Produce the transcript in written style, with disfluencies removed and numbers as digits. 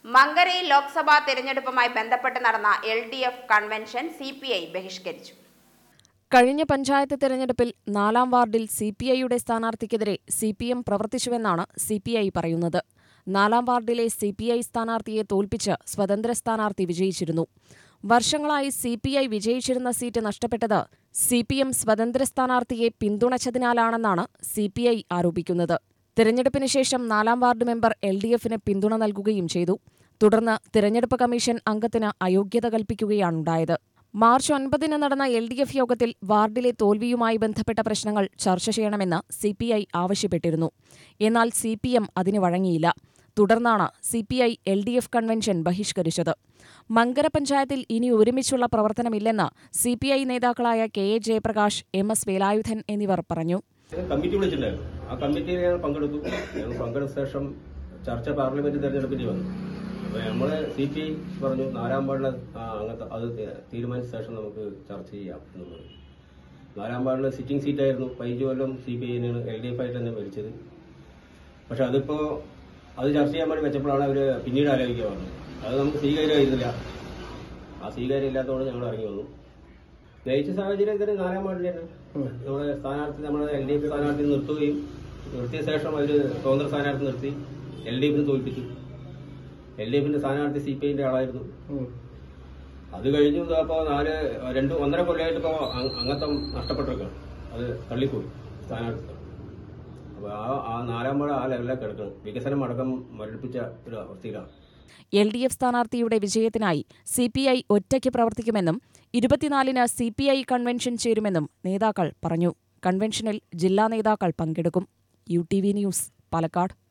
മങ്കരയിൽ ലോക്സഭാ തെരഞ്ഞെടുപ്പുമായി ബന്ധപ്പെട്ട് നടന്ന LDF കൺവെൻഷൻ CPI ബഹിഷ്കരിച്ചു. കഴിഞ്ഞ പഞ്ചായത്ത് തെരഞ്ഞെടുപ്പിൽ 4-ാം വാർഡിൽ CPIയുടെ സ്ഥാനാർത്ഥിക്കെതിരെ CPM പ്രവർത്തിച്ചുവെന്നാണ് CPI പറയുന്നത്. 4-ാം വാർഡിലെ CPI സ്ഥാനാർത്ഥിയെ തോൽപ്പിച്ച് സ്വതന്ത്ര സ്ഥാനാർത്ഥി വിജയിച്ചിരുന്നു. വർഷങ്ങളായി CPI വിജയിച്ചിരുന്ന സീറ്റ് നഷ്ടപ്പെട്ടത് CPM സ്വതന്ത്ര സ്ഥാനാർത്ഥിയെ പിന്തുണച്ചതിനാലാണെന്നാണ് CPI ആരോപിക്കുന്നത്. തെരഞ്ഞെടുപ്പിന് ശേഷം 4-ാം വാർഡ് മെമ്പർ LDFന് പിന്തുണ നൽകുകയും ചെയ്തു. തുടർന്ന് തെരഞ്ഞെടുപ്പ് കമ്മീഷൻ അംഗത്തിന് അയോഗ്യത കൽപ്പിക്കുകയാണുണ്ടായത്. മാർച്ച് 9-ന് നടന്ന LDF യോഗത്തിൽ വാർഡിലെ തോൽവിയുമായി ബന്ധപ്പെട്ട പ്രശ്നങ്ങൾ ചർച്ച ചെയ്യണമെന്ന് CPI ആവശ്യപ്പെട്ടിരുന്നു. എന്നാൽ CPM അതിന് വഴങ്ങിയില്ല. തുടർന്നാണ് CPI LDF കൺവെൻഷൻ ബഹിഷ്കരിച്ചത്. മങ്കര പഞ്ചായത്തിൽ ഇനി ഒരുമിച്ചുള്ള പ്രവർത്തനമില്ലെന്ന് CPI നേതാക്കളായ KA ജയപ്രകാശ്, MS വേലായുധൻ എന്നിവർ പറഞ്ഞു. കമ്മിറ്റി വിളിച്ചിട്ടുണ്ടായിരുന്നു. ആ കമ്മിറ്റിയിൽ ഞങ്ങൾ പങ്കെടുത്തു. പങ്കെടുത്ത ശേഷം ചർച്ച പാർലമെന്റ് തെരഞ്ഞെടുപ്പിൽ വന്നു. അപ്പോൾ നമ്മൾ CPI പറഞ്ഞു 4-ാം വാർഡിൽ അത് തീരുമാനിച്ച ശേഷം നമുക്ക് ചർച്ച ചെയ്യാം എന്ന് പറഞ്ഞു. 4-ാം വാർഡിൽ സിറ്റിംഗ് സീറ്റായിരുന്നു. 15 കൊല്ലം CPI LDF ആയിട്ട് തന്നെ ഭരിച്ചത്. പക്ഷെ അതിപ്പോൾ അത് ചർച്ച ചെയ്യാൻ വേണ്ടി വെച്ചപ്പോഴാണ് അവർ പിന്നീട് ആലോചിക്കുക പറഞ്ഞത്. അത് നമുക്ക് സ്വീകാര്യമായിരുന്നില്ല. ആ സ്വീകാര്യം ഇല്ലാത്തതുകൊണ്ട് ഞങ്ങൾ ഇറങ്ങി വന്നു. ജയിച്ച സാഹചര്യം ഇതിന് 4-ാം വാർഡിൽ തന്നെ നമ്മുടെ LDF സ്ഥാനാർത്ഥി നിർത്തിയ ശേഷം അവർ സ്വതന്ത്ര സ്ഥാനാർത്ഥി നിർത്തി LDFന് തോൽപ്പിച്ചു. LDFന്റെ സ്ഥാനാർത്ഥി CPIന്റെ ആളായിരുന്നു. അത് കഴിഞ്ഞു ഇപ്പോൾ 1.5 കൊല്ലമായിട്ട് ഇപ്പോൾ അംഗത്വം നഷ്ടപ്പെട്ടിരിക്കുകയാണ്. അത് തള്ളിപ്പോയി സ്ഥാനാർത്ഥി. അപ്പോൾ ആ 4-ാം വാർഡ് ആ ലെവലിലേക്ക് കിടക്കണം. വികസനം അടക്കം മരടിപ്പിച്ച ഒരു അവസ്ഥയിലാണ്. LDF സ്ഥാനാർത്ഥിയുടെ വിജയത്തിനായി CPI ഒറ്റയ്ക്ക് പ്രവർത്തിക്കുമെന്നും 24-ന് CPI കൺവെൻഷൻ ചേരുമെന്നും നേതാക്കൾ പറഞ്ഞു. കൺവെൻഷനിൽ ജില്ലാ നേതാക്കൾ പങ്കെടുക്കും. UTV news, Palakkad.